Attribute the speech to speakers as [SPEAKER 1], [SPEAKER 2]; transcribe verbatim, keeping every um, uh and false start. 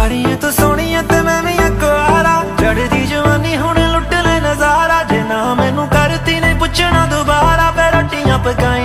[SPEAKER 1] माड़ी है तू सोहनी है ते मैं भी अकवारा, चढ़दी जवानी हुण लुट ले नजारा। जे ना मैनू करती नहीं पुछना दोबारा, फिर रोटियां पकाई